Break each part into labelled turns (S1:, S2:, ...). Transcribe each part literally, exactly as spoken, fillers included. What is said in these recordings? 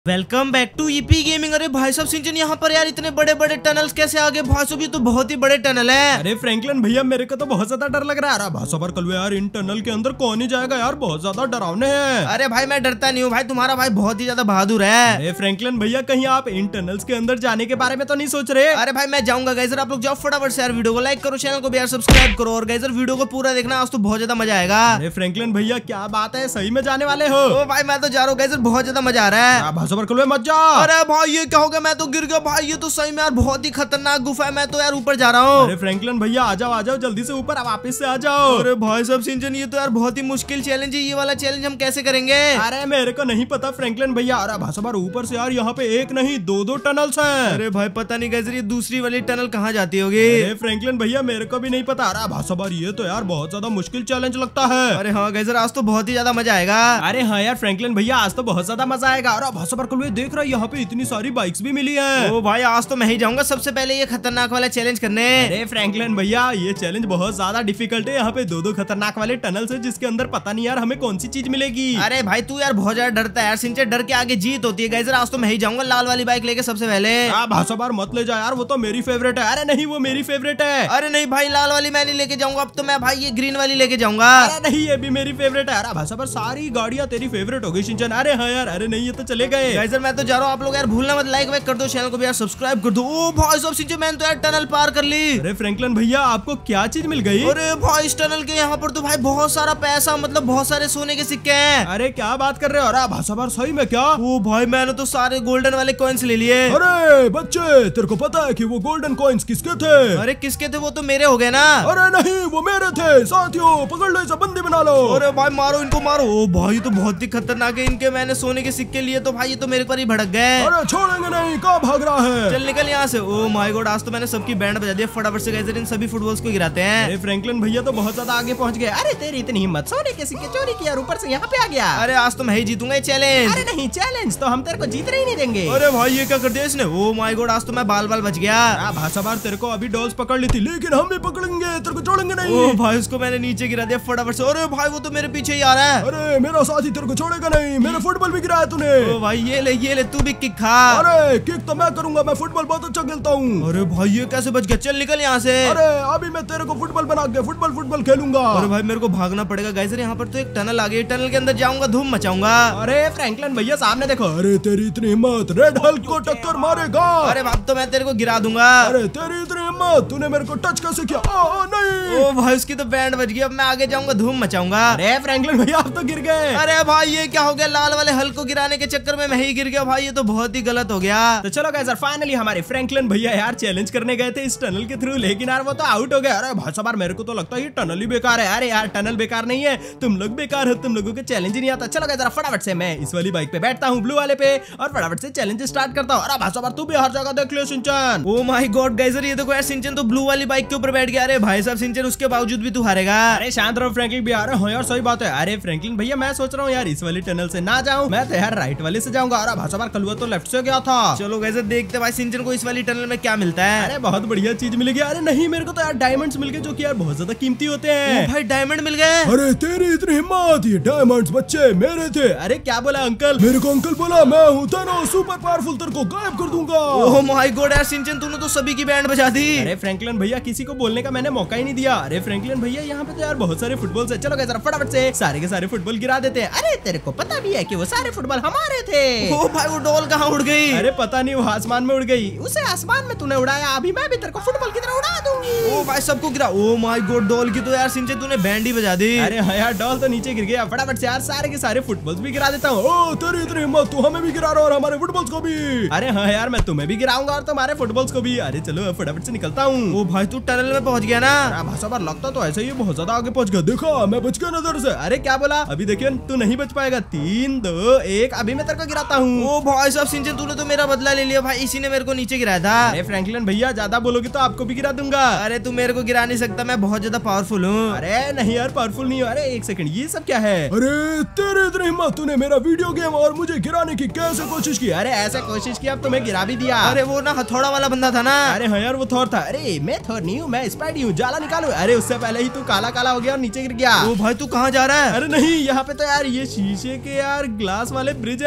S1: Welcome back to EP gaming. अरे भाई साहब सिंचन यहाँ पर यार इतने बड़े बड़े टनल्स कैसे आगे? भाई साहब ये तो बहुत ही बड़े टनल है।
S2: अरे फ्रैंकलिन भैया मेरे को तो बहुत ज्यादा डर लग रहा है। भाई साहब कल यार इन टनल के अंदर कौन ही जाएगा यार, बहुत ज्यादा डरावने हैं।
S1: अरे भाई मैं डरता नहीं हूँ भाई, तुम्हारा भाई बहुत ही ज्यादा बहादुर है।
S2: अरे फ्रैंकलिन भैया कहीं आप इन टनल्स के अंदर जाने के बारे में तो नहीं सोच रहे?
S1: अरे भाई मैं जाऊंगा गाइस, आप लोग जाओ फटाफट से यार वीडियो को लाइक करो, चैनल को भी यार सब्सक्राइब करो और गाइस वीडियो को पूरा देखना, आज तो बहुत ज्यादा मजा आएगा।
S2: अरे फ्रैंकलिन भैया क्या बात है, सही में जाने वाले हो?
S1: ओ भाई मैं तो जा रहा हूँ गाइस, बहुत ज्यादा मजा आ रहा है।
S2: भाई साहब कल मत जा।
S1: अरे भाई ये क्या हो गया, मैं तो गिर गया भाई, ये तो सही में यार बहुत ही खतरनाक गुफा है, मैं तो यार ऊपर जा रहा हूँ।
S2: अरे फ्रैंकलिन भैया आ जाओ आ जाओ जल्दी से ऊपर, वापस से आ जाओ।
S1: अरे भाई साहब सिंचन ये तो यार बहुत ही मुश्किल चैलेंज है, ये वाला चैलेंज हम कैसे करेंगे?
S2: अरे मेरे को नहीं पता फ्रैंकलिन भैया। अरे भाई साहब ऊपर से यार यहाँ पे एक नहीं दो दो टनल्स हैं।
S1: अरे भाई पता नहीं गाइस ये दूसरी वाली टनल कहाँ जाती होगी।
S2: अरे फ्रैंकलिन भैया मेरे को भी नहीं पता। अरे भाई साहब ये तो यार बहुत ज्यादा मुश्किल चैलेंज लगता है।
S1: अरे हाँ गाइस आज तो बहुत ही ज्यादा मजा आएगा।
S2: अरे हाँ यार फ्रैंकलिन भैया आज तो बहुत ज्यादा मजा आएगा। अरे भाई साहब देख रहा है यहाँ पे इतनी सारी बाइक्स भी मिली है।
S1: ओ भाई आज तो मैं ही जाऊंगा सबसे पहले ये खतरनाक वाला चैलेंज करने।
S2: अरे फ्रैंकलिन भैया ये चैलेंज बहुत ज्यादा डिफिकल्ट है, यहाँ पे दो दो खतरनाक वाले टनल है जिसके अंदर पता नहीं यार हमें कौन सी चीज मिलेगी।
S1: अरे भाई तू यार बहुत ज्यादा डरता है यार सिंचन, डर के आगे जीत होती है गाइस। आज तो मैं ही जाऊंगा लाल वाली बाइक लेके सबसे पहले।
S2: भाई साहब मत ले जा यार, वो तो मेरी फेवरेट है। अरे नहीं वो मेरी फेवरेट है।
S1: अरे नहीं भाई लाल वाली मैं नहीं लेके जाऊंगा, अब तो मैं भाई ये ग्रीन वाली लेके जाऊंगा।
S2: अरे नहीं ये भी मेरी फेवरेट है। अरे भाई साहब सारी गाड़ियां तेरी फेवरेट हो गई सिंचन। अरे हाँ यार, अरे नहीं ये तो चले गए।
S1: गाइस मैं तो जा रहा हूँ, आप लोग यार भूलना मत लाइक वाइक कर दो, चैनल को भी यार सब्सक्राइब कर दो। ओ भाई साहब सिंचन मैंने तो यार टनल पार कर ली।
S2: अरे फ्रैंकलिन भैया आपको क्या चीज मिल गई?
S1: अरे भाई इस टनल के यहाँ पर तो भाई बहुत सारा पैसा, मतलब बहुत सारे सोने के सिक्के हैं।
S2: अरे क्या बात कर रहे हो? अरे भाई साहब सही में क्या?
S1: ओ भाई मैंने तो सारे गोल्डन वाले कॉइन्स ले लिए।
S2: अरे बच्चे तेरे को पता है कि वो गोल्डन कॉइन्स किसके थे?
S1: अरे किसके थे? वो तो मेरे हो गए ना।
S2: अरे नहीं वो मेरे थे। साथियों पकड़ लो, इसे बंदी बना लो।
S1: अरे भाई मारो इनको मारो। ओ भाई तो बहुत ही खतरनाक है, इनके मैंने सोने के सिक्के लिए तो भाई ये तो मेरे पर ही भड़क गए।
S2: अरे छोड़ेंगे नहीं, कहाँ भाग रहा है?
S1: चल निकल यहाँ से। ओ माय गॉड आज तो मैंने सबकी बैंड बजा दिया, फटाफट से गाइस इन सभी फुटबॉल्स को गिराते हैं।
S2: अरे फ्रैंकलिन भैया तो बहुत ज्यादा आगे पहुंच गए। अरे तेरी इतनी हिम्मत, सोने के सिक्के चोरी किया ऊपर से यहाँ पे आ गया।
S1: अरे आज तो मैं ही जीतूंगा ये चैलेंज।
S2: अरे नहीं चैलेंज तो हम तेरे को जीतने ही नहीं देंगे।
S1: अरे भाई ये क्या कर दिया इसने? ओ माय गॉड आज तो मैं बाल बाल बच गया।
S2: भाई साहब तेरे को अभी डॉल्स पकड़ ली थी, लेकिन हम भी पकड़ेंगे, तेरे को छोड़ेंगे नहीं।
S1: ओ भाई उसको मैंने नीचे गिरा दिया फटाफट से। अरे भाई वो तो मेरे पीछे ही आ रहा है।
S2: अरे मेरा साथी तेरे को छोड़ेगा नहीं, मेरा फुटबॉल भी गिराया तूने।
S1: ओ भाई ये ले ये ले तू भी किक खा।
S2: अरे किक तो मैं करूंगा, मैं फुटबॉल बहुत अच्छा खेलता हूँ।
S1: अरे भाई ये कैसे बच गया? चल निकल यहाँ से।
S2: अरे अभी मैं तेरे को फुटबॉल बना के फुटबॉल फुटबॉल खेलूंगा।
S1: अरे भाई मेरे को भागना पड़ेगा गाइस, यहाँ पर तो एक टनल आ गई, टनल के अंदर जाऊंगा धूम मचाऊंगा।
S2: अरे फ्रैंकलिन भैया सामने देखो। अरे तेरी इतनी हिम्मत, रेड हल्क को टक्कर मारेगा।
S1: अरे अब तो मैं तेरे को गिरा दूंगा।
S2: अरे तेरी इतनी हिम्मत, तूने मेरे को टच कैसे किया? आ, आ, नहीं।
S1: ओ भाई उसकी तो बैंड बज गई, अब मैं आगे जाऊंगा धूम मचाऊंगा।
S2: अरे फ्रैंकलिन भैया आप तो गिर गए।
S1: अरे भाई ये क्या हो गया? लाल वाले हल्क को गिराने के चक्कर में मैं ही गिर गया भाई, ये तो बहुत ही गलत हो गया।
S2: तो चलो गाइस फाइनली हमारे फ्रैंकलिन भैया यार चैलेंज करने गए थे इस टनल के थ्रू, लेकिन यार वो तो आउट हो गया। अरे भाई साहब मेरे को तो लगता है ये टनल ही बेकार है। अरे यार टनल बेकार नहीं है, तुम लोग बेकार हो, तुम लोगों को चैलेंज ही नहीं आता। चलो गाइस फटाफट से मैं इस वाली बाइक पे बैठता हूँ, ब्लू वाले पे, और फटाफट से चैलेंज स्टार्ट करता हूँ। अरे भाई साहब तू भी हर जगह देख लियो सिंचन।
S1: ओ माय गॉड गाइस ये देखो यार सिंचन तो ब्लू वाली बाइक के ऊपर बैठ गया। अरे भाई साहब सिंचन उसके बावजूद भी तू हारेगा।
S2: अरे शांत रहो फ्रैंकलिन भैया। अरे हाँ यार सही बात है। अरे फ्रैंकलिन भैया मैं सोच रहा हूँ यार इस वाली टनल से ना जाऊँ, मैं तो यार राइट वाले से जाऊंगा। अरे भाई साहब कलवा तो लेफ्ट से गया था।
S1: चलो गाइस देखते भाई सिंचन को इस वाली टनल में क्या मिलता है।
S2: अरे बहुत बढ़िया चीज मिलेगी। अरे नहीं मेरे को तो यार डायमंड्स मिल गए, जो कि यार बहुत ज्यादा कीमती होते हैं।
S1: भाई डायमंड मिल गए।
S2: अरे तेरी इतनी हिम्मत, ये डायमंड्स बच्चे मेरे थे। अरे क्या बोला अंकल? मेरे को अंकल बोला, मैं हूँ थानोस सुपर पावरफुल, तेरे को गायब कर दूंगा।
S1: ओह माय गॉड यार सिंचन तूने तो सभी की बैंड बजा दी।
S2: अरे फ्रैंकलिन भैया किसी को बोलने का मैंने मौका ही नहीं दिया। अरे फ्रैंकलिन भैया यहाँ पे तो यार बहुत सारे फुटबॉल है। चलो गाइस फटाफट से सारे के सारे फुटबॉल गिरा देते हैं। अरे तेरे को पता भी है कि वो सारे फुटबॉल हमारे थे।
S1: ओ भाई वो डॉल कहाँ उड़ गई?
S2: अरे पता नहीं वो आसमान में उड़ गई। उसे आसमान में तूने उड़ाया, अभी मैं भी तेरे को फुटबॉल की तरह उड़ा दूंगी।
S1: ओ भाई सबको गिरा। ओ माय गॉड डॉल की तो यार सिंचन तूने बैंड ही बजा दी।
S2: अरे हाँ यार डॉल तो नीचे गिर गया। फटाफट से यार सारे के सारे फुटबॉल्स भी गिरा देता हूँ। ओ तेरी इतनी हिम्मत, तू हमें भी गिरा रहा और हमारे फुटबॉल्स को भी। अरे हाँ यार मैं तुम्हें भी गिराऊंगा और तुम्हारे फुटबॉल्स को भी। अरे चलो फटाफट से निकलता हूँ।
S1: ओ भाई तू टनल में पहुंच गया ना?
S2: भाषा पर लगता तो ऐसे ही बहुत ज्यादा आगे पहुंच गया। देखा मैं बच गया नजर से। अरे क्या बोला? अभी देखिए तू नहीं बच पाएगा। तीन दो एक, अभी मैं तेरे को गिराता हूँ।
S1: ओ भाई साहब सिंचन तूने तो मेरा बदला ले लिया भाई, इसी ने मेरे को नीचे गिराया था।
S2: अरे फ्रैंकलिन भैया ज्यादा बोलोगे तो आपको भी गिरा दूंगा।
S1: अरे तू मेरे को गिरा नहीं सकता, मैं बहुत ज्यादा पावरफुल हूँ।
S2: अरे नहीं यार पावरफुल नहीं हो। अरे एक सेकंड ये सब क्या है? अरे तेरे इतनी हिम्मत, तूने मेरा वीडियो गेम और मुझे गिराने की कैसे कोशिश की? अरे ऐसे कोशिश की अब तुम्हें गिरा भी दिया।
S1: अरे वो ना हथौड़ा वाला बंदा था ना।
S2: अरे हाँ यार वो थोर था। अरे मैं थोर नहीं हूँ, मैं स्पाइडी हूँ, जाला निकालो। अरे उससे पहले ही तू काला काला हो गया और नीचे गिर गया।
S1: ओ भाई तू कहाँ जा रहा है?
S2: अरे नहीं यहाँ पे तो यार ये शीशे के यार ग्लास वाले ब्रिज है। अरे ये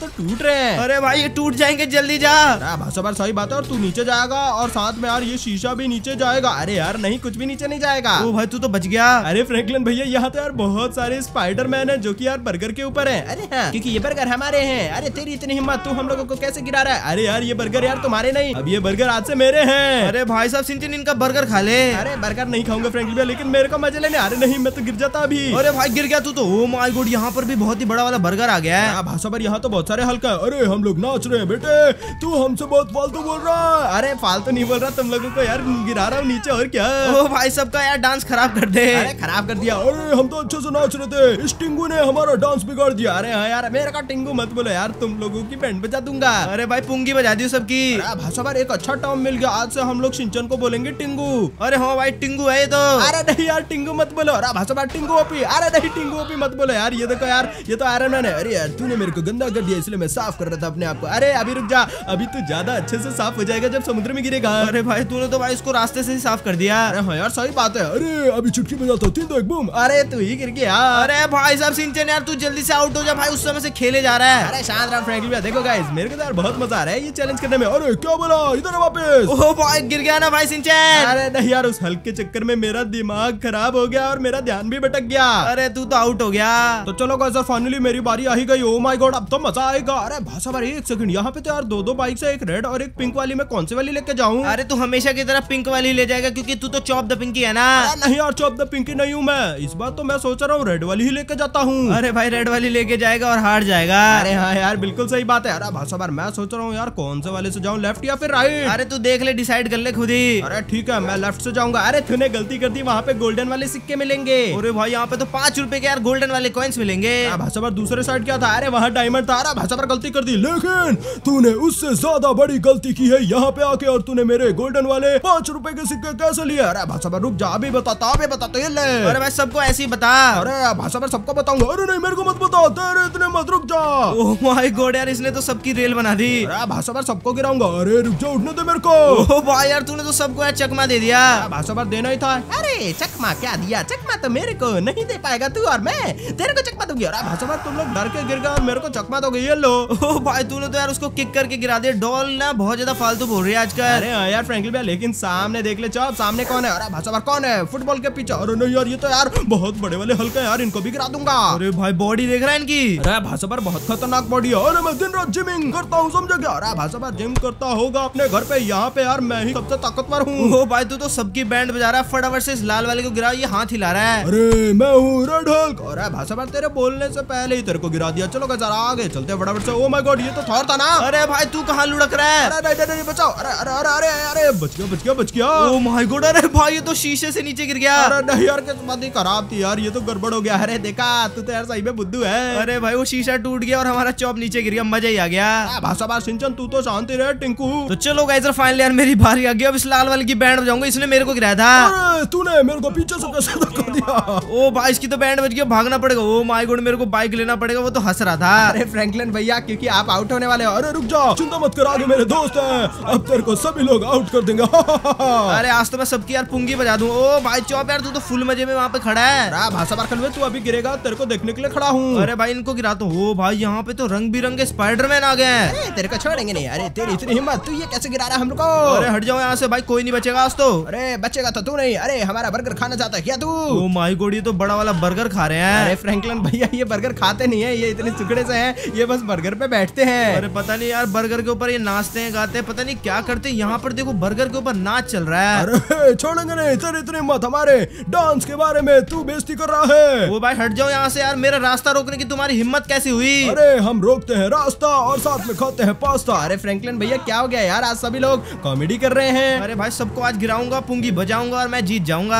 S2: तो टूट रहे हैं।
S1: अरे भाई ये टूट जाएंगे, जल्दी जा।
S2: भाषा बार सही बात है, और तू नीचे जाएगा और साथ में यार ये शीशा भी नीचे जाएगा। अरे यार नहीं, कुछ भी नीचे नहीं जाएगा।
S1: ओ भाई तू तो बच गया।
S2: अरे फ्रैंकलिन भैया यहाँ तो यार बहुत सारे स्पाइडरमैन है जो कि यार बर्गर के ऊपर है। अरे हाँ, क्योंकि ये बर्गर हमारे हैं। अरे तेरी इतनी हिम्मत, तू हम लोगों को कैसे गिरा रहा है? अरे यार ये बर्गर यार तुम्हारे नहीं, अब ये बर्गर आज से मेरे हैं।
S1: अरे भाई साहब सिंचन इनका बर्गर खा ले।
S2: अरे बर्गर नहीं खाऊंगा फ्रैंकलिन भैया, लेकिन मेरे को मजे लेने। अरे नहीं, मैं तो गिर जाता अभी।
S1: अरे भाई गिर गया तू तो। ओ माय गॉड, यहाँ पर भी बहुत ही बड़ा वाला बर्गर आ गया है।
S2: भाषा पर यहाँ तो बहुत सारे हल्का है। अरे हम लोग नाच रहे हैं बेटे, तू हमसे बहुत फालतू बोल रहा है। अरे फालतू नहीं बोल रहा, तुम लोगों को यार गिरा रहा हूँ नीचे, और क्या।
S1: ओ भाई सबका यार डांस खराब कर दे।
S2: अरे खराब कर दिया। अरे हम तो अच्छे से नाच रहे थे, इस टिंगू ने हमारा डांस बिगाड़ दिया। अरे हाँ यार, मेरे का टिंगू मत बोलो यार, तुम लोगों की बैंड बजा दूंगा।
S1: अरे भाई पुंगी बजा दी सबकी।
S2: भाषा पर एक अच्छा टर्म मिल गया, आज से हम लोग शिनचैन को बोलेंगे टिंगू।
S1: अरे हाँ भाई टिंगू है ये तो।
S2: अरे नहीं यार टिंगू मत बोलो। अरे भाषा पर टिंगू ओपी। अरे नहीं टिंगू ओपी मत बोलो यार, ये देखो यार ये तो आयरन मैन है। अरे यार तूने मेरे को गंदा कर दिया, इसलिए मैं साफ कर रहा था अपने आप को। अरे अभी रुक जा, अभी तू ज्यादा अच्छे से साफ हो जाएगा जब समुद्र में गिरेगा।
S1: अरे भाई तूने तो भाई इसको रास्ते से ही साफ कर दिया।
S2: अरे हाँ यार सही बात है। अरे अभी चुटकी बजाता हूँ, तीन दो एक बूम। अरे तू ही गिर गया।
S1: अरे भाई साहब सिंचन यार तू जल्दी से आउट हो जा भाई, उस समय से खेले जा रहा है।
S2: अरे शांत रहो फ्रैंकलिन भैया, देखो गाइस मेरे को तो यार बहुत मजा आ रहा है ये चैलेंज करने में। अरे क्या बोला, इधर वापस।
S1: ओ भाई गिर गया ना भाई सिंचन।
S2: अरे नहीं यार, उस हल्के के चक्कर में मेरा दिमाग खराब हो गया और मेरा ध्यान भी भटक गया।
S1: अरे तू तो आउट हो गया।
S2: तो चलो गाइस फाइनली मेरी बारी आ ही गई। ओ माय गॉड अब तो मजा आएगा। अरे भाषा भाई एक सेकंड, यहाँ पे तो यार दो दो बाइक है, एक रेड और एक पिंक वाली। मैं कौन सी वाली लेके जाऊँ?
S1: अरे तू हमेशा की तरह पिंक वाली ले जाएगा, क्योंकि तू तो चॉप द पिंकी है ना।
S2: नहीं यार चॉप द पिंकी नहीं हूँ मैं, इस बार तो मैं सोच रहा हूँ रेड वाली ही लेके जाता हूँ।
S1: अरे भाई रेड वाली लेके जाएगा और हार जाएगा।
S2: अरे हाँ यार बिल्कुल सही बात है। अरे भाषा बार मैं सोच रहा हूँ यार कौन से वाले से जाऊँ, लेफ्ट या फिर राइट?
S1: अरे तू देख ले, डिसाइड कर ले खुद ही।
S2: अरे ठीक है मैं लेफ्ट से जाऊंगा। अरे तूने गलती कर दी, वहाँ पे गोल्डन वाले सिक्के मिलेंगे।
S1: अरे भाई यहाँ पे तो पांच रुपए के यार गोल्डन वाले कॉइन्स मिलेंगे।
S2: भाषा पर दूसरे साइड क्या था? अरे वहाँ डायमंड था। अरे भाषा पर गलती कर दी, लेकिन तूने उससे ज्यादा बड़ी गलती की है यहाँ पे आके, और तूने मेरे गोल्डन वाले पांच रुपए के सिक्के कैसे लिए? अरे भाषा पर रुक जा, अभी बताता अभी बताता ये ले।
S1: अरे भाई सबको ऐसे ही बता।
S2: अरे भाषा पर सबको बताऊंगा। अरे नहीं मेरे को मत बता, तेरे इतने मत, रुक जा।
S1: ओह माय गॉड यार इसने तो सबकी रेल बना दी।
S2: अरे भाषा पर सबको गिराऊंगा। अरे रुक जा, उठने दे मेरे को।
S1: ओह भाई यार तूने तो सबको यार चकमा दे दिया।
S2: भाषा पर देना ही था। अरे चकमा क्या दिया? चकमा तो मेरे को नहीं दे पाएगा तू, और मैं तेरे को चकमा दूंगी। अरे भाषा पर तुम लोग डर के गिर गए और मेरे को चकमा दोगे, ये लो।
S1: ओह भाई तूने तो यार उसको किक करके गिरा दिया। डॉल ना बहुत ज्यादा फालतू बोल रही है आजकल।
S2: अरे हाँ यार फ्रैंकलिन भैया, लेकिन सामने देख ले चौप, सामने कौन है? अरे भाषा पर कौन है? फुटबॉल के पीछे। अरे नहीं यार ये तो यार बहुत बड़े वाले हल्का है यार, इनको भी गिरा दूंगा।
S1: अरे भाई बॉडी देख रहा है इनकी।
S2: अरे भाषा पर बहुत खतरनाक बॉडी है। अरे मैं दिन रात जिमिंग करता हूँ, समझ गया? अरे भाषा पर जिम करता होगा अपने घर पे, यहाँ पे यार मैं ही सबसे ताकतवर हूँ।
S1: ओ भाई तू तो सबकी बैंड बजा रहा है, फटाफट से इस लाल वाले को गिरा, ये हाथ हिला रहा है।
S2: अरे मैं हूँ रेड हल्क। अरे भाषा पर तेरे बोलने से पहले ही तेरे को गिरा दिया। चलो जरा आगे चलते फटाफट से। ओ माय गॉड ये तो थॉर था ना।
S1: अरे भाई तू कहाँ लुढ़क रहा है?
S2: अरे नहीं नहीं बचाओ। अरे अरे अरे अरे अरे बच गया बच गया बच गया।
S1: ओ माय गॉड, अरे भाई ये तो शीशे से नीचे गिर गया।
S2: अरे नहीं यार किस्मत ही खराब थी यार, ये तो गड़बड़ हो गया। अरे देखा तू तो यार सही में बुद्धू है।
S1: अरे भाई वो शीशा टूट गया और हमारा चॉप नीचे गिर गया, मजा ही आ गया।
S2: भाषा बार सिंचन तू तो शांति रहे टिंकू।
S1: तो चलो गाइस फाइनली यार मेरी बारी आ गई, अब इस लाल वाले की बैंड बजाऊंगा, इसने मेरे को गिराया था।
S2: अरे तूने मेरे को पीछे से कैसे धक्का दिया?
S1: ओ भाई इसकी तो बैंड बज गई, भागना पड़ेगा। ओ माय गॉड मेरे को बाइक लेना पड़ेगा, वो तो हंस रहा था।
S2: अरे फ्रैंकलिन भैया क्योंकि आप आउट होने वाले हो। अरे रुक जा, चिंता मत कर, आगे मेरे दोस्त हैं, अब तेरे को सभी लोग आउट कर देंगे।
S1: अरे आज तो मैं सबकी यार पुंगी बजा दूं। ओ भाई चौप यार तू तो फुल मजे में वहाँ पे खड़ा है।
S2: भाषा बार खलवे, तू अभी गिरेगा, तेरे को देखने के लिए खड़ा हूँ।
S1: अरे भाई इनको गिराता हूँ। ओ भाई यहाँ पे तो रंग बिरंगे स्पाइडरमैन आ गए हैं।
S2: तेरे को छोड़ेंगे नहीं। अरे तेरी इतनी हिम्मत, तू ये कैसे गिरा रहा है हम लोग को?
S1: अरे हट जाओ यहाँ से भाई, कोई नहीं बचेगा आज तो।
S2: अरे बचेगा तो तू नहीं। अरे हमारा बर्गर खाना चाहता है क्या तू?
S1: ओ माय गॉड ये तो बड़ा वाला बर्गर खा रहे हैं।
S2: अरे फ्रैंकलिन भैया ये बर्गर खाते नहीं है, ये इतने टुकड़े से हैं, ये बस बर्गर पे बैठते हैं।
S1: अरे पता नहीं यार बर्गर के ऊपर ये नाचते हैं गाते हैं, पता नहीं क्या करते हैं। यहाँ पर देखो बर्गर के ऊपर नाच चल रहा है।
S2: अरे छोड़ेंगे नहीं, तेरी इतनी हिम्मत, हमारे डांस के बारे में तू बेइज्जती कर रहा है।
S1: वो भाई हट जाओ यहाँ से यार, मेरा रास्ता रोकने की तुम्हारी हिम्मत कैसी हुई?
S2: अरे हम रोकते हैं रास्ता और साथ में खाते हैं पास्ता। अरे फ्रैंकलिन भैया क्या हो गया यार, आज सभी लोग कॉमेडी कर रहे हैं।
S1: अरे भाई सबको आज गिराऊंगा, पुंगी बजाऊंगा और मैं जीत जाऊंगा।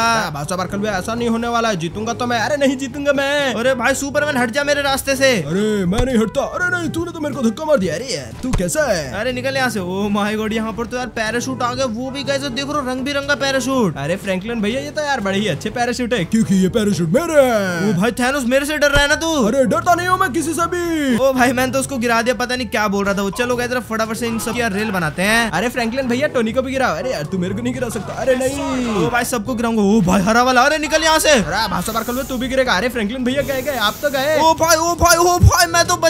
S2: ऐसा नहीं होने वाला है, जीतूंगा तो मैं। अरे नहीं जीतूंगा मैं।
S1: अरे भाई सुपरमैन हट जा मेरे रास्ते से।
S2: अरे मैं नहीं हटता। अरे नहीं तूने तो मेरे को धक्का मार दिया। अरे यार तू कैसा है?
S1: अरे निकल यहाँ से। ओ माय गॉड यहाँ पर तो यार पैराशूट आ गया, वो भी कैसे देखो रंग बिरंगा पैराशूट।
S2: अरे फ्रैंकलिन भैया ये तो यार बड़े ही अच्छे पैराशूट है, क्योंकि ये पैराशूट मेरे है।
S1: ओ भाई थैनोस मेरे से डर रहा है ना तू?
S2: अरे डरता नहीं हूँ मैं किसी से भी।
S1: ओ भाई मैंने तो उसको गिरा दिया, पता नहीं क्या बोल रहा था वो। चलो गए तरफ फटाफट से इन सब की रेल बनाते हैं।
S2: अरे फ्रैंकलिन भैया टोनी को भी गिरा। अरे यार तू मेरे को नहीं गिरा सकता। अरे नहीं
S1: ओ भाई सबको गिराऊंगा। ओ भाई हरा वाला, अरे निकल यहाँ से।
S2: भाषा बार तू भी गिरेगा। अरे फ्रैंकलिन भैया गए गए, आप तो गए।
S1: ओ भाई ओ भाई ओ भाई मैं तो बच गया भाई।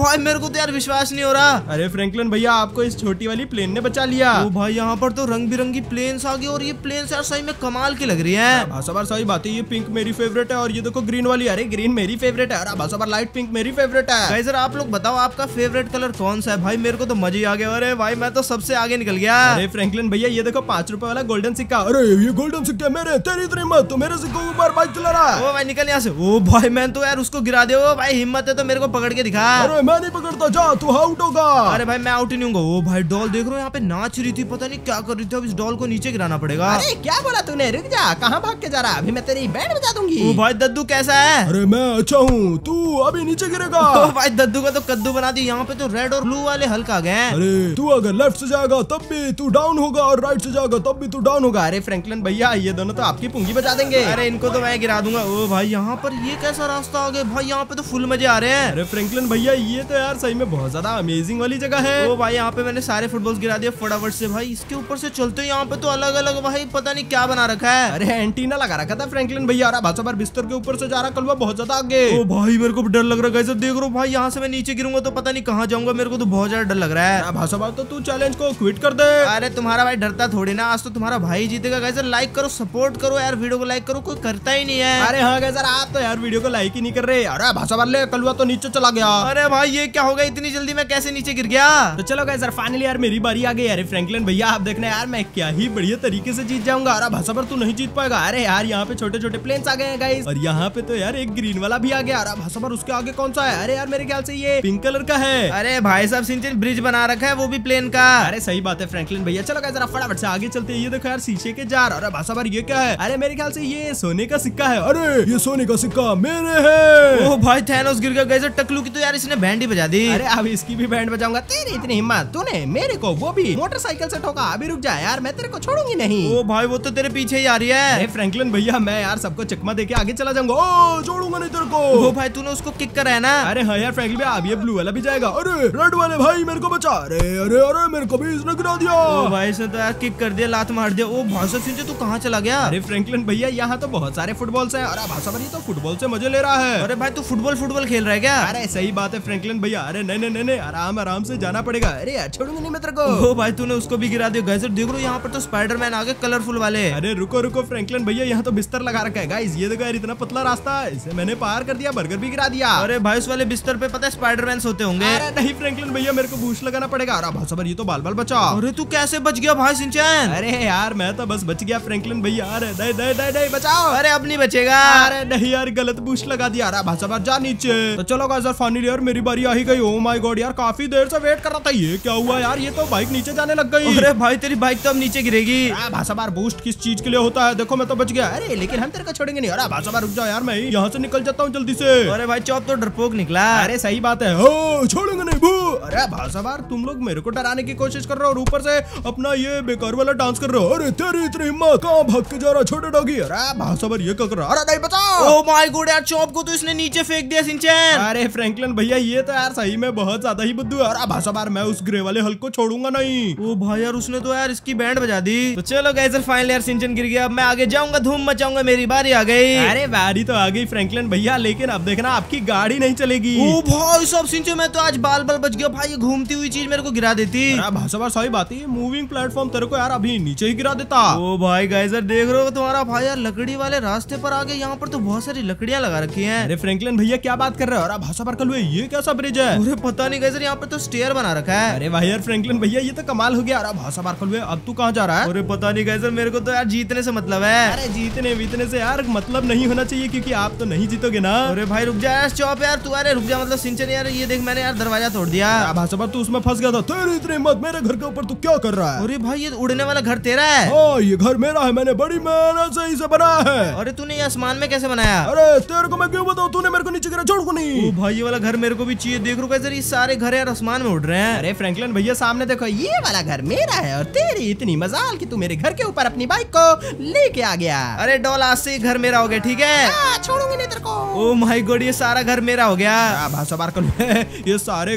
S1: भाई मेरे को तो यार विश्वास नहीं हो रहा।
S2: अरे फ्रैंकलिन भैया आपको इस छोटी वाली प्लेन ने बचा लिया।
S1: ओ भाई यहाँ पर तो रंग बिरंगी प्लेन्स आ गई और ये प्लेन्स यार सही में कमाल की लग रही है।
S2: भाषाबार सही बात है, ये पिंक मेरी फेवरेट है और ये देखो ग्रीन वाली, अरे ग्रीन मेरी फेवरेट है। भाषाबार लाइट पिंक मेरी फेवरेट है।
S1: गाइस आप लोग बताओ आपका फेवरेट कलर कौन सा है? भाई मेरे को तो मजे आ गया। अरे भाई मैं तो सबसे आगे निकल गया।
S2: अरे फ्रैंकलिन भैया ये देखो पांच रुपए वाला गोल्डन सिक्का। अरे ये गोल्डन सिक्का मेरे, तेरी इतनी हिम्मत, तो मेरे सिक्कों के ऊपर बाइक चला रहा है।
S1: ओ भाई निकल यहाँ से। ओ भाई मैं तो यार उसको गिरा दे। ओ भाई हिम्मत है तो मेरे को पकड़ के दिखा।
S2: अरे मैं नहीं पकड़ता, जा तू आउट होगा।
S1: अरे भाई मैं आउट ही नहीं होऊंगा। ओ भाई डॉल देख रहे हो यहाँ पे नाच रही थी, पता नहीं क्या कर रही थी। अब इस डॉल को नीचे गिराना पड़ेगा।
S2: अरे क्या बोला तूने, रुक जा, कहाँ भाग के जा रहा? अभी मैं तेरी बैंड बजा दूंगी।
S1: ओ भाई दद्दू कैसा है?
S2: अरे मैं अच्छा हूँ, तू अभी नीचे गिरेगा।
S1: ओ भाई दद्दू का तो कद्दू बना दी। यहाँ पे तो रेड और ब्लू वाले हल्क आ गए हैं।
S2: अरे तू अगर लेफ्ट से जाएगा तब भी तू डाउन होगा और राइट से जाएगा तब भी तू डाउन होगा। अरे फ्रैंकलिन भैया ये दोनों तो आपकी पुंगी बजा देंगे।
S1: अरे इनको तो मैं गिरा दूंगा। ओ भाई यहाँ पर ये कैसा रास्ता आ गया? भाई यहाँ पे तो फुल मजे आ रहे हैं।
S2: अरे फ्रैंकलिन भैया ये तो यार सही में बहुत ज्यादा अमेजिंग वाली जगह है।
S1: ओ भाई यहाँ पे मैंने सारे फुटबॉल्स गिरा दिए फटाफट से। भाई इसके ऊपर से चलते यहाँ पे तो अलग अलग भाई पता नहीं क्या बना रखा है।
S2: अरे एंटीना लगा रखा था फ्रैंकलिन भैया। अरे भाषा बार बिस्तर के ऊपर से जा रहा कलवा बहुत ज्यादा आगे।
S1: ओ भाई मेरे को डर लग रहा है। देख रहा हूँ भाई यहाँ से मैं नीचे गिरूंगा तो पता नहीं कहाँ जाऊंगा। मेरे को तो बहुत ज्यादा डर लग रहा है।
S2: भाषा बार तो तू चैलेंज को क्विट कर दे।
S1: अरे तुम्हारा भाई डरता थोड़ी ना, आज तो तुम्हारा भाई जीतेगा। गाइस लाइक करो, सपोर्ट करो यार, वीडियो को लाइक करो, कोई करता ही नहीं है।
S2: अरे हाँ गाइस आप तो यार वीडियो को लाइक ही नहीं कर रहे। अरे भाषा बार ले कलवा तो नीचे चला गया।
S1: अरे भाई ये क्या हो गया, इतनी जल्दी मैं कैसे नीचे गिर गया?
S2: तो चलो गाइस फाइनली यार मेरी बारी आ गई। अरे फ्रैंकलिन भैया आप देखना यार मैं क्या ही बढ़िया तरीके से जीत जाऊंगा। अरे भाषा पर तू नहीं जीत पाएगा। अरे यार यहाँ पे छोटे छोटे प्लेन्स आ गए हैं गाइस और यहाँ पे तो यार एक ग्रीन वाला भी आ गया। अरे भाषा पर उसके आगे कौन सा है? अरे यार मेरे ख्याल से ये पिंक कलर का है।
S1: अरे भाई साहब सिंचन ब्रिज बना रखा है वो भी प्लेन का।
S2: अरे सही बात है फ्रैंकलिन भैया। चलो गाइस जरा फटाफट से आगे चलते हैं। ये देखो यार शीशे के जार। अरे भाषा पर ये क्या है? अरे मेरे ख्याल से ये सोने का सिक्का है। अरे ये सोने का सिक्का मेरे है।
S1: ओ भाई थैनोस गिर गया गाइस। टकलू की तो यार इसने बैंड ही बजा दी।
S2: अरे अब इसकी भी बैंड बजाऊंगा। तेरी इतनी हिम्मत, तूने मेरे को वो भी मोटरसाइकिल से ठोका। अभी रुक जा यार, मैं तेरे को छोड़ूंगी नहीं।
S1: ओ भाई वो तो तेरे पीछे ही आ रही है।
S2: अरे फ्रैंकलिन भैया मैं यार सबको चकमा देके आगे चला जाऊंगा। ओ छोड़ूंगा नहीं तेरे को।
S1: ओ भाई तूने उसको किक करा है ना?
S2: अरे हाँ यार फ्रैंकलिन भैया अब ये ब्लू वाला भी जाएगा। अरे रेड वाले भाई मेरे को बचा। अरे अरे अरे मेरे को भी इसने गिरा दिया।
S1: ओ भाई इसने तो यार किक कर दिया, लात मार दिया। ओ भाई साहब सिंचन तू कहाँ चला गया?
S2: अरे फ्रैंकलिन भैया यहाँ तो बहुत सारे फुटबॉल्स हैं। अरे भाषा भाई तो फुटबॉल से मजे ले रहा है।
S1: अरे भाई तू फुटबॉल फुटबॉल खेल रहा है क्या?
S2: अरे सही बात है फ्रैंकलिन भैया। अरे नहीं नहीं नहीं आराम आराम से जाना पड़ेगा। अरे यार छोड़ूंगा नहीं मैं तेरे को।
S1: ओ भाई तूने उसको भी गिरा दिया। गाइस देख लो यहाँ पर तो स्पाइडरमैन आ गए कलरफुल वाले।
S2: अरे रुको रुको फ्रैंकलिन भैया यहाँ तो बिस्तर लगा रखा है। गाइस ये देखो यार इतना पतला रास्ता है, इसे मैंने पार कर दिया, बर्गर भी गिरा दिया।
S1: अरे भाई उस वाले बिस्तर पे पता है स्पाइडरमैन सोते होंगे।
S2: अरे नहीं फ्रैंकलिन भैया मेरे को बूस्ट लगाना पड़ेगा। अरे भाषा भाई ये तो बाल बाल बचा।
S1: अरे तू कैसे बच गया भाई सिंचन?
S2: अरे यार मैं तो बस बच गया फ्रैंकलिन भैया। अरे नहीं नहीं नहीं नहीं बचाओ।
S1: अरे अब नहीं बचेगा।
S2: अरे नहीं यार गलत बूस्ट लगा दिया। अरे भाषा बार जा नीचे। तो चलो गाइस फाइनली यार मेरी बारी आ ही गई। ओ माय गॉड यार काफी देर से वेट कर रहा था। ये क्या हुआ यार, ये तो बाइक नीचे जाने लग गई।
S1: अरे भाई तेरी बाइक तो अब नीचे गिरेगी।
S2: भाषा बार बूस्ट किस चीज के लिए होता है? देखो मैं तो बच गया। अरे लेकिन हम तेरे को छोड़ेंगे नहीं। अरे भाषा बार रुक जाओ यार, मैं यहाँ से निकल जाता हूँ जल्दी से।
S1: अरे भाई चौप तो डरपोक निकला।
S2: अरे सही बात है, ओ छोड़ेंगे नहीं भू। अरे भाषा बार तुम लोग मेरे को डराने की कोशिश कर रहे हो और ऊपर से अपना ये बेकार वाला डांस कर रहे हो। अरे तेरी इतनी हिम्मत, कहाँ भाग के जा रहा छोटे डॉगी? अरे भाषा बार ये क्या कर रहा? अरे नहीं बचाओ।
S1: ओ माय गॉड यार चौप को तो इसने नीचे फेंक दिया सिंचन।
S2: अरे फ्रैंकलिन भैया ये तो यार सही में बहुत ज्यादा ही बुद्धू है। अरे भाषा बार मैं उस ग्रे वाले हल्क को छोड़ूंगा नहीं।
S1: ओ भाई यार उसने तो यार इसकी बैंड बजा दी। तो चलो गाइस फाइनली यार सिंचन गिर गया। अब मैं आगे जाऊंगा, धूम मचाऊंगा, मेरी बारी आ गई।
S2: अरे बारी तो आ गई फ्रैंकलिन भैया, लेकिन अब देखना आपकी गाड़ी नहीं चलेगी।
S1: ओ भाई सब सिंचन मैं तो आज बाल बाल बच गया भाई। ये घूमती हुई चीज मेरे को गिरा देती।
S2: अरे भाषा बार सही बात है, मूविंग प्लेटफॉर्म तेरे को यार अभी नीचे ही गिरा देता।
S1: ओ भाई गाइस यार देख रहे हो तुम्हारा भाई यार लकड़ी वाले रास्ते पर आ गए। यहाँ पर तो बहुत सारी लकड़ियाँ लगा रखी हैं।
S2: अरे फ्रैंकलिन भैया क्या बात कर रहे हो? अरे भाषा बार कल ये कैसा ब्रिज है?
S1: अरे पता नहीं गाइस यहाँ पर तो स्टेयर बना रखा है।
S2: अरे भाई यार फ्रैंकलिन भैया ये तो कमाल हो गया। अरे भाषा बार कल अब तू कहाँ जा रहा है?
S1: अरे पता नहीं गाइस मेरे को तो यार जीतने से मतलब है।
S2: अरे जीतने बीतने से यार मतलब नहीं होना चाहिए, क्योंकि आप तो नहीं जीतोगे ना।
S1: अरे भाई रुक जा यार चौप यार तू। अरे रुक जा मतलब सिंचन यार ये देख मैंने यार दरवाजा तोड़ दिया।
S2: भाषा बार तू उसमें फंस गया था। तेरी इतनी हिम्मत, मेरे घर के ऊपर तू क्या कर रहा है?
S1: अरे भाई ये उड़ने वाला घर तेरा है?
S2: हाँ ये घर मेरा है, मैंने बड़ी मेहनत से इसे बनाया है।
S1: अरे तूने ये आसमान में कैसे बनाया?
S2: अरे तेरे को मैं क्यों बताऊं, तूने मेरे को नीचे गिरा, छोड़ को नहीं।
S1: ओ भाई ये वाला घर मेरे को भी चाहिए। देख रो कैसे ये सारे घर यार आसमान में उड़ रहे हैं।
S2: अरे फ्रैंकलिन भैया सामने देखो, ये वाला घर मेरा है और तेरी इतनी मजाल कि तू मेरे घर के ऊपर अपनी बाइक को लेके आ गया।
S1: अरे डॉल आज से घर मेरा हो गया, ठीक है?
S2: छोड़ूंगी नहीं तेरे को।
S1: ओ माय गॉड ये सारा घर मेरा हो गया।
S2: भाषा बार कर ये सारे घर को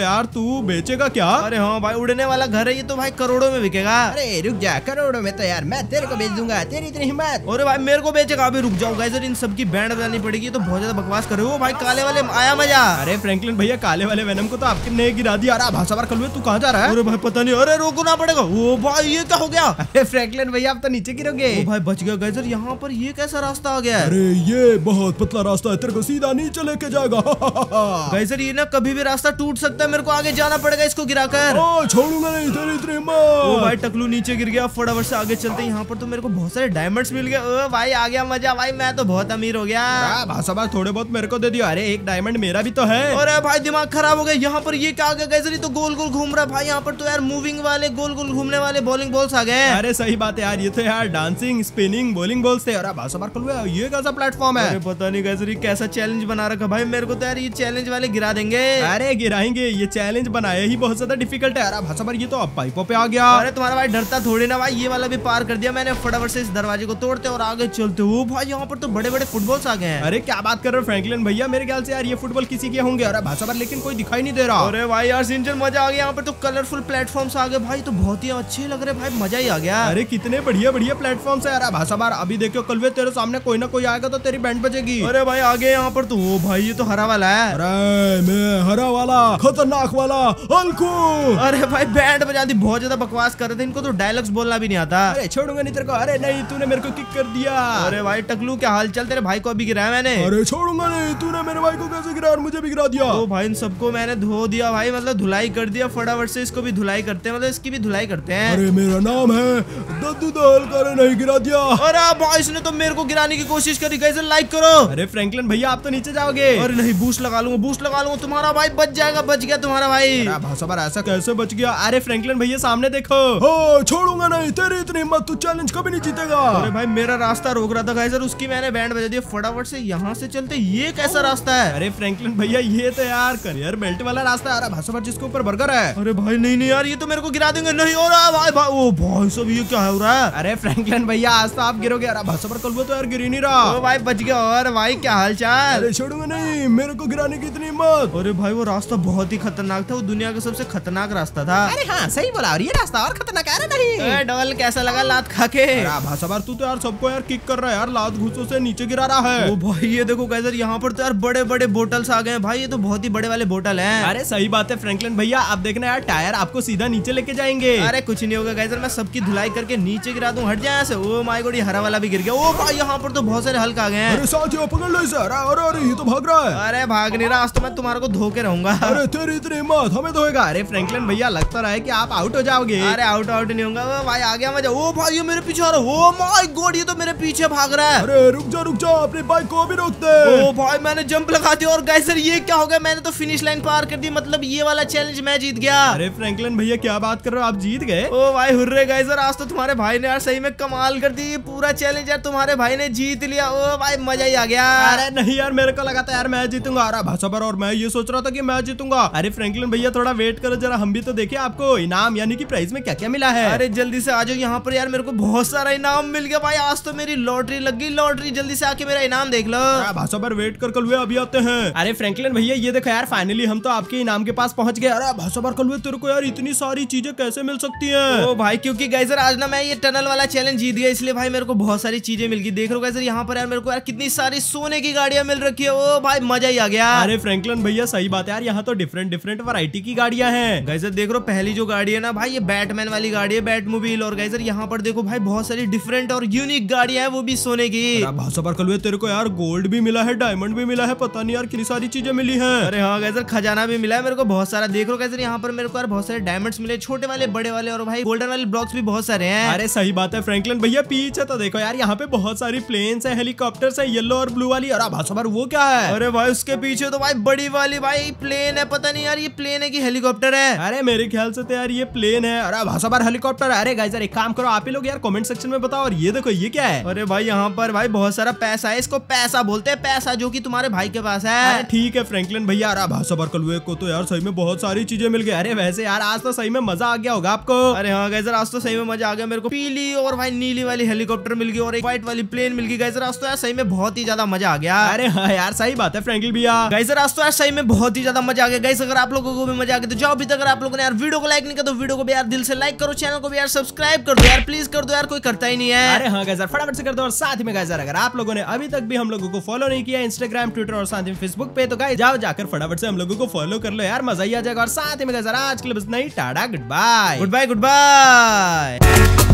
S2: यार तू बेचेगा क्या?
S1: अरे हाँ भाई, उड़ने वाला घर है ये तो भाई, करोड़ों में बिकेगा।
S2: अरे रुक जा, करोड़ों में तो यार मैं तेरे को बेच दूंगा, तेरी इतनी हिम्मत।
S1: अरे भाई मेरे को बेचेगा? अभी रुक जाओ गाइस, इन सबकी बैंड बजानी पड़ेगी, तो बहुत ज्यादा बकवास कर रहे हो भाई। काले वाले आया मजा।
S2: अरे फ्रैंकलिन भैया, काले वाले वेनम को तो आपके ने गिरा दिया। अरे भाषावर कलुए तू कहाँ जा रहा है?
S1: अरे भाई पता नहीं, अरे रोकना पड़ेगा। ओ भाई ये क्या हो गया?
S2: अरे फ्रैंकलिन भैया आप तो नीचे गिरोगे।
S1: ओ भाई बच गया गाइस, यहाँ पर ये कैसा रास्ता आ गया है?
S2: अरे ये बहुत पतला रास्ता है, तेरे को सीधा नीचे लेके जाएगा।
S1: गाइस ये ना कभी भी रास्ता टूट सकता है, मेरे को आगे जाना पड़ेगा इसको गिराकर।
S2: छोड़ूंगा नहीं तेरी इतनी हिम्मत।
S1: ओ भाई टकलू नीचे गिर गया, फटाफट से आगे चलते हैं। यहाँ पर तो मेरे को बहुत सारे डायमंड्स मिल गए। ओ भाई आ गया मजा भाई, मैं तो बहुत अमीर हो गया।
S2: भाषावर थोड़े बहुत मेरे को दे दियो। अरे एक डायमंड मेरा भी तो है।
S1: अरे भाई दिमाग खराब हो गया, यहाँ पर ये क्या आ गया गाइस? ये तो गोल गोल घूम रहा भाई, यहाँ पर तो यार मूविंग वाले गोल गोल घूमने वाले बॉलिंग बॉल्स आ गए।
S2: अरे सही बात है यार, ये तो यार डांसिंग स्पिनिंग बॉलिंग बॉल्स थे। अरे भाषावर कलुए ये कैसा प्लेटफॉर्म है?
S1: अरे पता नहीं गाइस ये कैसा चैलेंज बना रखा भाई, मेरे को तो यार ये चैलेंज वाले गिरा देंगे।
S2: अरे गिराएंगे, ये चैलेंज बनाया ही बहुत ज्यादा डिफिकल्ट है। अरे भाषावर ये तो अब पाइपों पे आ गया।
S1: अरे तुम्हारा भाई डरता थोड़ी ना भाई, ये वाला भी पार कर दिया मैंने। फटाफट से इस दरवाजे को तोड़ते और आगे चलते। हो भाई यहाँ पर तो बड़े बड़े फुटबॉल्स आ गए हैं।
S2: अरे क्या बात कर रहे हो फ्रैंकलिन भैया, मेरे ख्याल से यार ये फुटबॉल किसी के होंगे। अरे भाषावर लेकिन कोई दिखाई नहीं दे रहा।
S1: अरे भाई यार सिंचन मजा आ गया, यहाँ पर तो कलरफुल प्लेटफॉर्म्स आ गए भाई, तो बहुत ही अच्छे लग रहे भाई, मजा ही आ गया।
S2: अरे कितने बढ़िया बढ़िया प्लेटफॉर्म्स है। अरे भाषावर अभी देखो कलवे तेरे सामने कोई ना कोई आएगा तो तेरी बैंड बजेगी।
S1: अरे भाई आगे यहाँ पर तो ओ भाई ये तो हरा वाला है।
S2: अरे मैं हरा वाला खतरनाक वाला अंकु।
S1: अरे भाई बैंड बजा दी, बहुत ज्यादा बकवास कर रहे थे, इनको तो डायलॉग्स बोलना भी नहीं आता।
S2: अरे छोड़ूंगा नहीं तेरे को। अरे नहीं तूने मेरे को किक कर दिया।
S1: अरे भाई टकलू क्या हाल चल? तेरे भाई को अभी गिराया मैंने।
S2: अरे छोड़ूंगा नहीं, तूने मेरे भाई को कैसे गिराया और मुझे भी गिरा दिया।
S1: ओ भाई इन सबको मैंने धो दिया भाई, मतलब धुलाई कर दिया। फटाफट से इसको भी धुलाई करते हैं, मतलब इसकी भी धुलाई करते हैं।
S2: अरे मेरा नाम है दद्दू दल करे नहीं गिरा दिया।
S1: अरे भाई इसने तो मेरे को गिराने की कोशिश करी। गाइस लाइक करो।
S2: अरे फ्रैंकलिन भैया आप तो नीचे जाओगे।
S1: अरे नहीं बूस्ट लगा लूंगा, बूस्ट लगा लूंगा, तुम्हारा भाई बच जाएगा। बच गया तुम्हारा भाई।
S2: भाषावर ऐसा कैसे बच गया? अरे फ्रैंकलिन भैया सामने देखो। हो छोड़ूंगा नहीं, तेरी इतनी हिम्मत, तू चैलेंज कभी नहीं जीतेगा।
S1: अरे भाई मेरा रास्ता रोक रहा था गाइस, उसकी मैंने बैंड बजा दिया। फटाफट से यहाँ से चलते। ये कैसा रास्ता है?
S2: अरे फ्रैंकलिन भैया ये तो यार करियर बेल्ट वाला रास्ता है। अरे भाषावर जिसके ऊपर बर्गर है।
S1: अरे भाई नहीं नहीं यार, ये तो मेरे को गिरा देंगे। नहीं हो रहा भाई भाई, ओ भाई सब ये क्या हो रहा है?
S2: अरे फ्रैंकलिन भैया आज तो आप गिरोगे। अरे भाषावर कलुए तो यार गिर ही नहीं रहा।
S1: ओ भाई बच गया। और भाई क्या हाल चाल?
S2: अरे छोड़ूंगा नहीं, मेरे को गिराने की इतनी हिम्मत।
S1: अरे भाई वो रास्ता बहुत ही खतरनाक था, वो दुनिया का सबसे खतरनाक रास्ता था।
S2: अरे हाँ सही बोला, और ये रास्ता और खतरनाक है। नहीं
S1: डबल कैसा लगा लात खा के?
S2: भाषावर तू तो यार सबको यार किक कर रहा है यार, लात घुसों से नीचे गिरा रहा है।
S1: ओ भाई ये देखो गाइस, यहाँ पर तो यार बड़े बड़े बोटल्स आ गए भाई, ये तो बहुत ही बड़े वाले बोतल हैं।
S2: अरे सही बात है फ्रैंकलिन भैया, अब देखना यार टायर आपको सीधा नीचे लेके जाएंगे।
S1: अरे कुछ नहीं होगा गाइस, मैं सबकी धुलाई करके नीचे गिरा दूं। हट जाए से। ओ माय गॉड ये हरा वाला भी गिर गया। ओ भाई यहाँ पर तो बहुत सारे हल्क आ गए हैं।
S2: अरे साथियों पकड़ लो इसे। अरे अरे अरे ये तो भाग रहा है।
S1: अरे भाग नहीं रहा, आज तो मैं तुम्हारे को धो के रहूंगा।
S2: अरे तेरी इतनी हिम्मत, हमें धोएगा। अरे फ्रैंकलिन भैया लगता रहा है कि आप आउट हो जाओगे।
S1: अरे आउट आउट नहीं होगा। ओ भाई आ गया मजा। ओ भाई ये मेरे पीछे आ रहा है। ओ माय गॉड ये तो मेरे पीछे भाग रहा है।
S2: अरे रुक जा रुक जा, अपनी बाइक को भी रोक दे।
S1: ओ भाई मैंने जंप लगा दिया और गाइस ये क्या हो गया? मैंने तो फिनिश लाइन पार कर दी, मतलब ये वाला चैलेंज मैं जीत गया।
S2: अरे फ्रैंकलिन भैया क्या बात कर रहे हो, आप जीत गए।
S1: ओ भाई हुर्रे गाइस, आज तो तुम्हारे भाई ने यार सही में कमाल कर दी। पूरा चैलेंज यार तुम्हारे भाई ने जीत लिया। ओ भाई मजा ही आ गया।
S2: अरे नहीं यार मेरे को लगा था यार मैं जीतूंगा। अरे भाषावर और मैं ये सोच रहा था कि मैं जीतूंगा। अरे फ्रैंकलिन भैया थोड़ा वेट करो जरा, हम भी तो देखें आपको इनाम यानी कि प्राइस में क्या क्या मिला है।
S1: अरे जल्दी से आ जाओ यहाँ पर यार, मेरे को बहुत सारा इनाम मिल गया भाई। आज तो मेरी लॉटरी लग गई। लॉटरी जल्दी से आके मेरा इनाम देख लो।
S2: भाषावर वेट कर कलुए अभी आते हैं। अरे फ्रैंकलिन भैया ये देखो यार, फाइनली हम तो आपके इनाम के पास पहुंच गए। अरे भाषावर कलुए तेरे को यार इतनी सारी चीजें कैसे मिल सकती हैं?
S1: ओ भाई क्योंकि गाइस आज ना मैं ये टनल वाला चैलेंज जीत गया, इसलिए भाई मेरे को बहुत सारी चीजें मिल गई। देख रहे हो गाइस यहाँ पर यार मेरे को यार कितनी सारी सोने की गाड़ियां मिल रखी है। ओ भाई मजा ही आ गया।
S2: अरे फ्रैंकलिन भैया सही बात है यार, यहाँ तो डिफरेंट डिफरेंट वैरायटी की गाड़ियां हैं।
S1: गाइस देख रहे हो पहली जो गाड़ी है ना भाई, ये बैटमैन वाली गाड़ी है, बैटमोबाइल। और गाइस यहाँ पर देखो भाई बहुत सारी डिफरेंट और यूनिक गाड़ियां हैं, वो भी सोने की।
S2: भाषावर कलुए तेरे को यार गोल्ड भी मिला है, डायमंड भी मिला है, पता नहीं यार कितनी सारी चीजें मिली हैं।
S1: अरे हाँ गाइस खजाना भी मिला है मेरे को बहुत सारा। देख लो गाइस यहाँ पर मेरे को यार बहुत सारे डायमंड्स मिले, छोटे वाले बड़े वाले, और भाई गोल्डन वाले ब्लॉक्स भी बहुत सारे हैं।
S2: अरे सही बात है फ्रैंकलिन भैया, पीछे तो देखो यार यहाँ पे बहुत सारी प्लेन्स है, हेलीकॉप्टर्स है, येलो और ब्लू वाली। अरे भाषावर वो क्या है?
S1: अरे भाई उसके पीछे तो भाई बड़ी वाली भाई प्लेन है, पता नहीं यार ये प्लेन है कि हेलीकॉप्टर है।
S2: अरे मेरे ख्याल से तो यार ये प्लेन है। अरे भाषावर हेलीकॉप्टर है। अरे गाइस यार एक काम करो आप ही लोग यार कमेंट सेक्शन में बताओ। और ये देखो ये क्या है?
S1: अरे भाई यहाँ पर भाई बहुत सारा पैसा है, इसको पैसा बोलते हैं, पैसा जो कि तुम्हारे भाई के पास है।
S2: ठीक है फ्रैंकलिन भैया। अरे भाषावर कलुए को तो यार सही में बहुत सारी चीजें मिल गई। अरे वैसे यार आज तो सही में मजा आ गया होगा आपको।
S1: अरे हाँ गाइस आज तो सही में मजा आ गया मेरे को। पीली और भाई नीली वाली हेलीकॉप्टर मिल गई और एक व्हाइट वाली प्लेन मिल गई। गाइस आज तो यार सही में बहुत ही ज्यादा मजा आ गया।
S2: अरे हाँ यार सही बात है फ्रैंकलिन भैया।
S1: गाइस आज तो यार सही में बहुत ही ज्यादा मजा आ गया। गाइस अगर अगर आप लोगों को भी मजा आ गया तो जाओ अभी तक अगर आप लोगों ने यार वीडियो को लाइक नहीं किया तो वीडियो को भी यार दिल से लाइक करो, चैनल को भी यार सब्सक्राइब कर दो यार, प्लीज कर दो यार, कोई करता ही नहीं है।
S2: अरे हाँ गाइस फटाफट से कर दो। और साथ ही में गाइस अगर आप लोगों ने अभी तक भी हम लोगों को फॉलो नहीं किया इंस्टाग्राम, ट्विटर और साथ ही फेसबुक पे, तो गाइस जाओ जाकर फटाफट से हम लोगों को फॉलो कर लो यार, मजा ही आ जाएगा। और साथ ही में गाइस आज के लिए बस नहीं, टाटा, good bye
S1: good bye good bye.